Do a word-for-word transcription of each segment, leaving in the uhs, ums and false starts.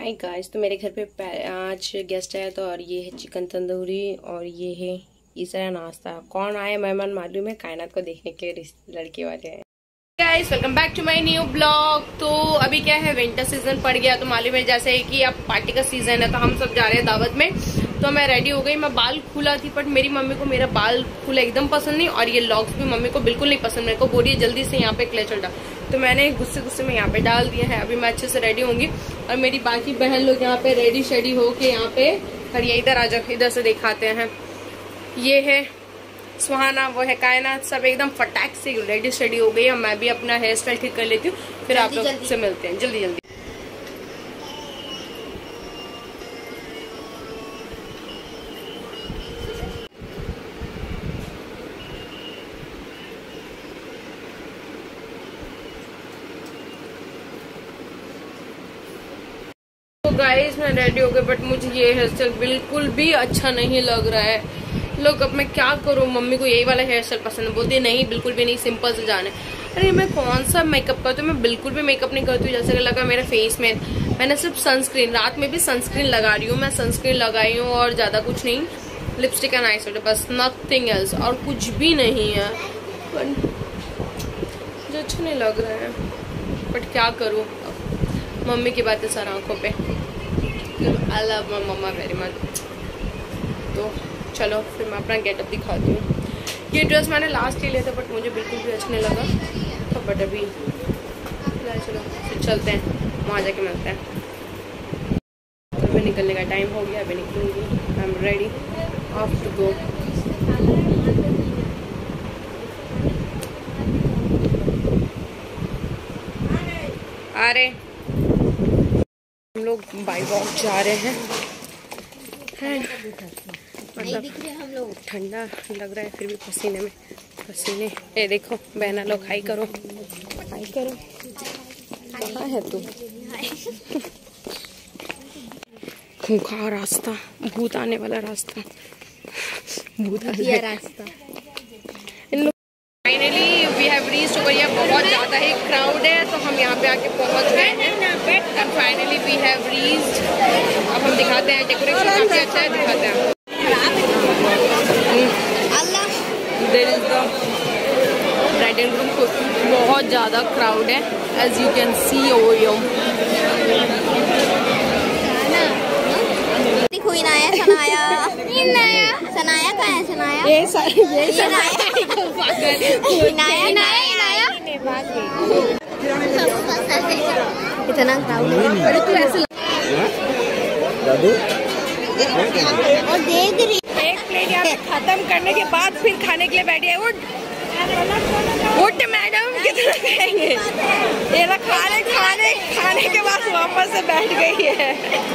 Hi guys, तो मेरे घर पे आज गेस्ट आया तो और ये है चिकन तंदूरी और ये है ईसा नाश्ता। कौन आए मेहमान मालूम है? कायनात को देखने के लड़के वाले हैं। Guys welcome back to my new blog. तो अभी क्या है, विंटर सीजन पड़ गया तो मालूम है जैसे कि अब पार्टी का सीजन है तो हम सब जा रहे हैं दावत में। तो मैं रेडी हो गई। मैं बाल खुला थी बट मेरी मम्मी को मेरा बाल खुला एकदम पसंद नहीं और ये लॉक्स भी मम्मी को बिल्कुल नहीं पसंद। मेरे को बोली है जल्दी से यहाँ पे क्लेचर डाल, तो मैंने गुस्से गुस्से में यहाँ पे डाल दिया है। अभी मैं अच्छे से रेडी होंगी और मेरी बाकी बहन लोग यहाँ पे रेडी शेडी होके यहाँ पे खड़ी है। इधर आ जाओ, इधर से दिखाते हैं। ये है सुहाना, वो है कायनात, सब एकदम फटाक से रेडी शेडी हो गई। मैं भी अपना हेयर स्टाइल ठीक कर लेती हूँ, फिर आप लोग से मिलते हैं जल्दी जल्दी। तो गाइस मैं रेडी हो गई बट मुझे ये हेयर स्टाइल बिल्कुल भी अच्छा नहीं लग रहा है। लोग अब मैं क्या करूं, मम्मी को यही वाला हेयर स्टाइल पसंद है, बोलती नहीं बिल्कुल भी नहीं, सिंपल से जाना है। अरे मैं कौन सा मेकअप करती हूँ, मैं बिल्कुल भी मेकअप नहीं करती हूँ। जैसे लगा मेरे फेस में, मैंने सिर्फ सनस्क्रीन, रात में भी सनस्क्रीन लगा रही हूँ, मैं सनस्क्रीन लगाई हूँ और ज्यादा कुछ नहीं, लिपस्टिक एंड आई शेडो बस, नथिंग एल्स, और कुछ भी नहीं है। मुझे अच्छा नहीं लग रहा है बट क्या करूँ, मम्मी की बातें सर आंखों पे। I love my mama very much. तो चलो फिर मैं अपना गेटअप दिखाती हूँ। ये ड्रेस मैंने लास्ट ही लिया था बट मुझे बिल्कुल भी अच्छा नहीं लगा तो बट अभी चलो फिर चलते हैं, वहाँ जाके मिलते हैं। तो अभी निकलने का टाइम हो गया, अभी निकलूंगी। I am ready of to go. अरे हम लोग बाई वॉक जा रहे हैं, हैं मतलब ठंडा लग रहा है फिर भी पसीने में पसीने। ये देखो बहना लोग, हाई करो हाई करो। कहाँ है तू? खूंखार रास्ता, भूत आने वाला रास्ता, भूत आने रास्ता। Finally we have reached over. यहाँ बहुत ज़्यादा ही क्राउड है तो हम यहाँ पे आके पहुँच गए हैं and finally we have reached. अब हम दिखाते हैं, डेकोरेशन काफ़ी अच्छा है, दिखाते हैं। There is the bride and groom. बहुत ज़्यादा क्राउड है as you can see over here. Sanaya Sanaya Sanaya कहाँ है? सनाया ये सारे ये सनाया नाया नाया नाया इतना क्राउड है। अरे तू ऐसे दादू और देख रही एक प्लेट यहाँ पे खत्म करने के बाद फिर खाने के लिए बैठी है। उठ उठ मैडम, कितना खाएंगे? ये ना खाने खाने खाने के बाद वापस से बैठ गई है।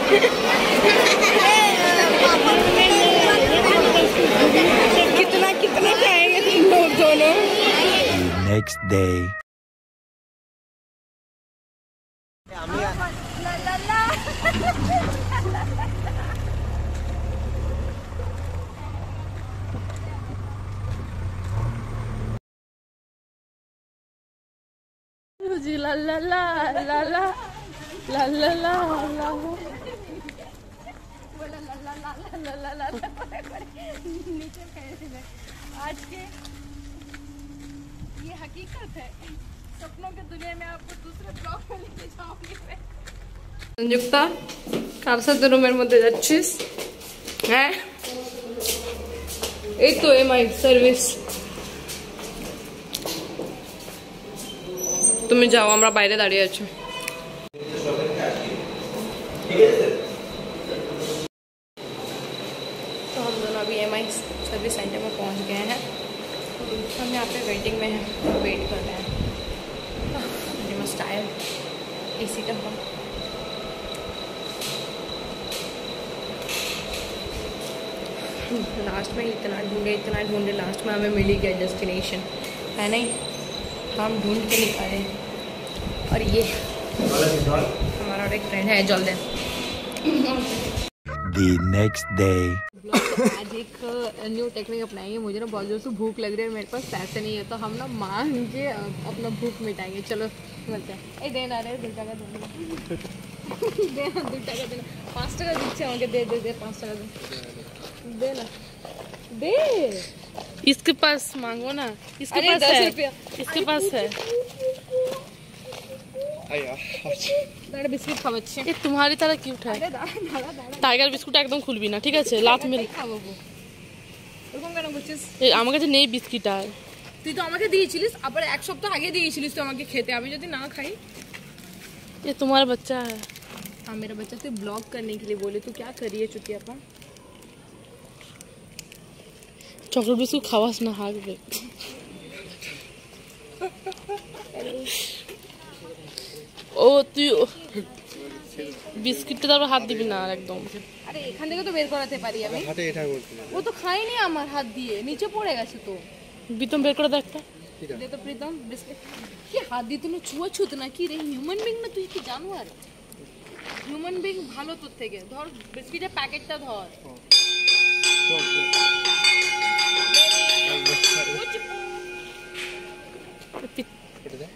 कितना कितना खाएंगे तुम लोग दोनों? Next day. जी ला ला ला ला ला ला ला ला ला आज के ये हकीकत है, सपनों की दुनिया में आपको दूसरे ब्लॉग में लेके जाऊंगी मैं। संयुक्ता काबसा रूमेर मध्य जाच्छिस হ্যাঁ এই তো এমআই সার্ভিস। তুমি যাও, আমরা বাইরে দাঁড়িয়ে আছি। तो हम दोनों अभी एम आई सर्विस सेंटर में पहुंच गए हैं। हम यहाँ पे वेटिंग में हैं, वेट कर रहे हैं। मस्ट टायर एसी का हम लास्ट में इतना ढूंढे इतना ढूंढे लास्ट में हमें मिल ही गया डेस्टिनेशन, है नहीं? हम ढूंढ के निकाले और ये हमारा एक फ्रेंड है जल्द। The next day. आज एक न्यू टेक्निक अपनाएंगे। मुझे ना बहुत जोर से भूख लग रही है, मेरे पास पैसे नहीं है तो हम ना मांग के अपना भूख मिटाएंगे। चलो मिलते हैं। ए देना रहे দে না, দু টাকা দে না, পাঁচ টাকা দিচ্ছে আমাকে, দে দে दे पाँच টাকা दे दे ना दे। इसके पास मांगो ना, इसके अरे पास दस है, रुपया इसके पास है। দাঁড়া বিস্কিট খাওয়াচ্ছি। ये तुम्हारी तरह क्यूट है। আরে দাঁড়া দাঁড়া দাঁড়া টাইগার বিস্কুট একদম খুলবি না, ঠিক আছে? লাত মেরে খাওয়াবো, এরকম কেন করছিস? এই আমার কাছে নেই বিস্কিট আর। তুই তো আমাকে দিয়েছিলিস, আবার এক সপ্তাহ আগে দিয়েছিলিস তো আমাকে খেতে, আমি যদি না খাই। ये तुम्हारा बच्चा है। हाँ मेरा बच्चा तो ब्लॉग करने के लिए बोले, तू क्या कर रही है चुतियापा? चॉकलेट बिस्कुट खावास ना हाग दे। ও তুই বিস্কিটটা তারপর হাত দিবি না আর একদম। আরে এখান থেকে তো বের করাতে পারি আমি। হাতে এটা করতে ও তো খাইনি আমার হাত দিয়ে, নিচে পড়ে গেছে তো। বিতম বের করে দে একটা। দে তো প্রীতম বিস্কিট। কি হাত দিয়ে তুই ছুঁয়াছুত না কি রে? হিউম্যান বিং না তুই, কি জানোয়ার? হিউম্যান বিং ভালো তোর থেকে। ধর বিস্কিটের প্যাকেটটা ধর। এটা দে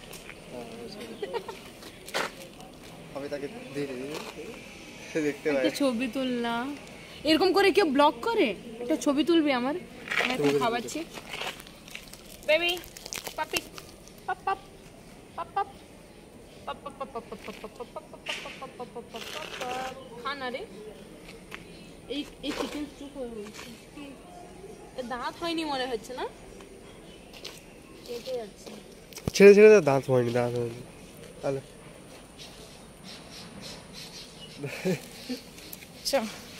আমি তাকে দিয়ে দিই, দেখতে পাই। একটা ছবি তুল না, এরকম করে কেউ ব্লগ করে? একটা ছবি তুলবি আমার, আমি এখন খাওয়াচ্ছি। বেবি পাপি পাপ পাপ পাপ পাপ পাপ পাপ পাপ পাপ পাপ পাপ পাপ পাপ পাপ পাপ পাপ পাপ পাপ। খানা রে, এই এই চিকেন চুপ হয়ে গেছে। দাঁত হয়নি মনে হচ্ছে না, কেটে যাচ্ছে। ছেড়ে ছেড়ে দে, দাঁত হয়নি, দাঁত হয়নি। তাহলে আচ্ছা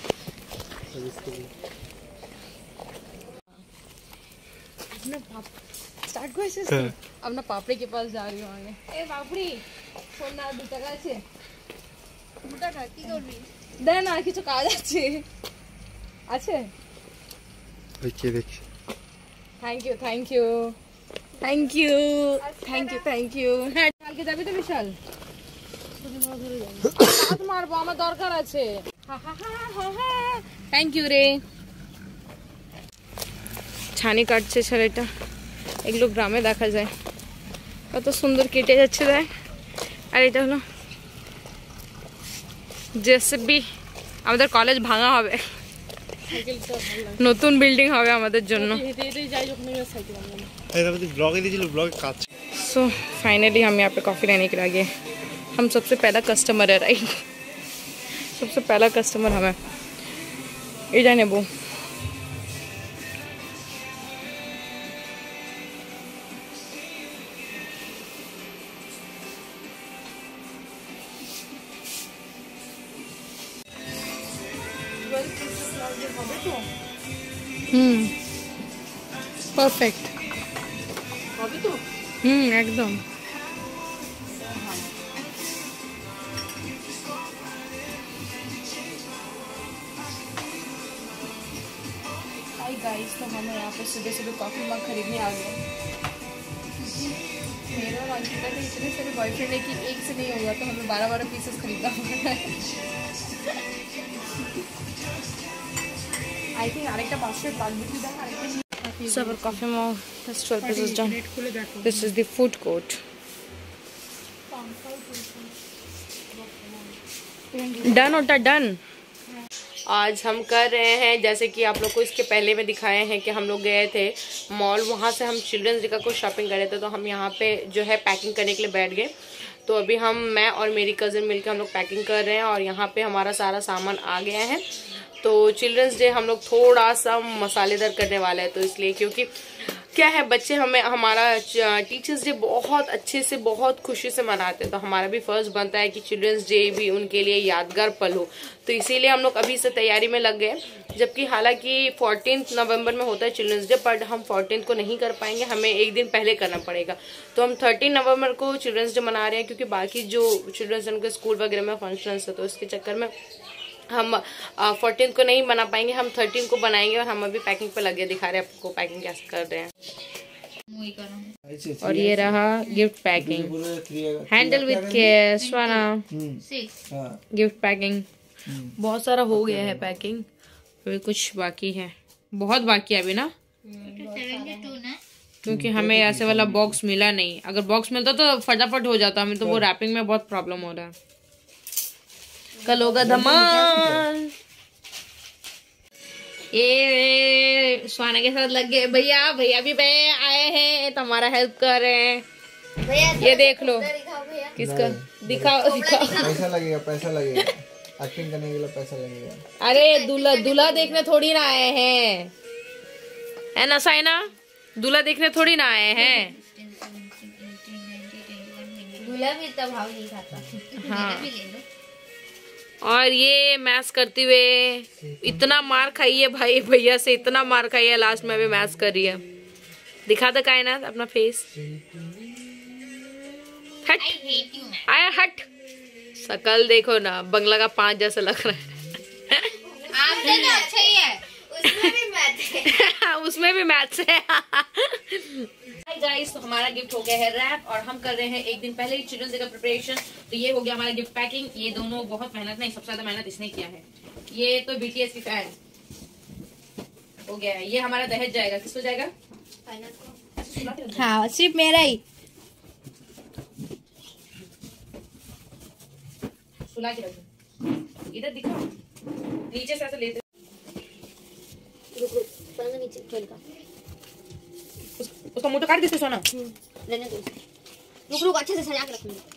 अपना पाप स्टार्ट করেছিস তো? अपना पापड़ी के पास जा रही हूँ आगे। ए पापड़ी শোন না, দু টাকা আছে? দু টাকা কি করবি? দে না, কিছু কাজ আছে। আছে? ওই কে দেখি। Thank you thank you thank you thank you thank you. হ্যাঁ কালকে যাবি তো বিশাল? হাত মারবো, আমার দরকার আছে। থ্যাংক ইউ রে। ছানি কাটছে ছেলেটা, এগুলো গ্রামে দেখা যায়, কত সুন্দর কেটে যাচ্ছে দেখ। আর এটা হলো জেসিবি, আমাদের কলেজ ভাঙা হবে, নতুন বিল্ডিং হবে আমাদের জন্য। ব্লগে দিয়েছিল, ব্লগে কাজ। सो फाइनली हम यहाँ पे कॉफ़ी लेने के लिए आ गए। हम सबसे पहला कस्टमर है, राइट? सबसे पहला कस्टमर हमें ये जाने वो हम्म परफेक्ट হবে তো? হুম একদম। हाय गाइस, तो हम यहाँ पे सुबह सुबह कॉफ़ी मग खरीदने आ गए। मेरा और अंकिता के इतने सारे बॉयफ्रेंड है कि एक से नहीं होगा, तो हमें बारह बारह पीसेस खरीदना होगा। आई थिंक आरेकटा बास्केट बाग बिक्री देना आरेकटा। So our coffee mug has twelve pieces done. This is the food court. Done होता डन। आज हम कर रहे हैं, जैसे कि आप लोग को इसके पहले में दिखाए हैं कि हम लोग गए थे मॉल, वहाँ से हम चिल्ड्रंस डे का कुछ शॉपिंग करे थे, तो हम यहाँ पे जो है पैकिंग करने के लिए बैठ गए। तो अभी हम मैं और मेरी कज़न मिलकर हम लोग पैकिंग कर रहे हैं, और यहाँ पे हमारा सारा सामान आ गया है। तो चिल्ड्रंस डे हम लोग थोड़ा सा मसालेदार करने वाले हैं, तो इसलिए क्योंकि क्या है, बच्चे हमें हमारा टीचर्स डे बहुत अच्छे से बहुत खुशी से मनाते हैं, तो हमारा भी फर्ज बनता है कि चिल्ड्रंस डे भी उनके लिए यादगार पल हो। तो इसीलिए हम लोग अभी से तैयारी में लग गए, जबकि हालांकि फोर्टीन्थ नवंबर में होता है चिल्ड्रंस डे, बट हम फोर्टीन्थ को नहीं कर पाएंगे, हमें एक दिन पहले करना पड़ेगा। तो हम थर्टीन नवंबर को चिल्ड्रंस डे मना रहे हैं, क्योंकि बाकी जो चिल्ड्रंस डे उनके स्कूल वगैरह में फंक्शन है, तो इसके चक्कर में हम फोर्टीन को नहीं बना पाएंगे, हम थर्टीन को बनाएंगे। और हम अभी पैकिंग पे लगे, दिखा रहे हैं आपको पैकिंग कैसे कर रहे हैं। और ये रहा gift packing, handle with care, स्वाना गिफ्ट पैकिंग। बहुत सारा हो गया है पैकिंग, अभी कुछ बाकी है, बहुत बाकी है अभी ना, क्योंकि हमें ऐसे वाला बॉक्स मिला नहीं। अगर बॉक्स मिलता तो फटाफट हो जाता, हमें तो वो रैपिंग में बहुत प्रॉब्लम हो रहा है। कल होगा धमाल। ये सुहाना के साथ लग गए भैया, भैया भी भैया आए हैं तो हमारा हेल्प कर रहे हैं। भैया ये देख लो दिखाओ भैया। किसका दिखाओ दिखाओ। पैसा लगेगा, पैसा लगेगा, एक्टिंग करने के लिए पैसा लगेगा। अरे दूल्हा दूल्हा देखने थोड़ी ना आए हैं, है ना साइना? दूल्हा देखने थोड़ी ना आए हैं। दूल्हा भी इतना भाव नहीं खाता। हाँ। भी ले लो। और ये मैच करते हुए इतना मार खाई है भाई, भैया से इतना मार खाई है, लास्ट में भी मैच कर रही है। दिखा दे कायनात अपना फेस। हट आया हट, शकल देखो ना, बंगला का पांच जैसा लग रहा है। आपसे तो अच्छा ही है, उसमें भी मैच है। उसमें भी मैच है। हाय गाइस, तो हमारा गिफ्ट हो गया है रैप और हम कर रहे हैं एक दिन पहले ही चिल्ड्रंस डे का प्रिपरेशन। तो ये हो गया हमारा गिफ्ट पैकिंग। ये दोनों बहुत मेहनत, नहीं सबसे ज्यादा मेहनत इसने किया है। ये तो बीटीएस की फैन हो गया है। ये हमारा दहेज जाएगा, किसको जाएगा? हाँ सिर्फ मेरा ही। सुला के रखो, इधर दिखाओ, नीचे से ऐसे लेते। रुक रुक, पलंग नीचे खोल का। उस, उसका मुंह तो काट दे सोना। रहने दो। रुक रुक, अच्छे से सजा के रखूंगी।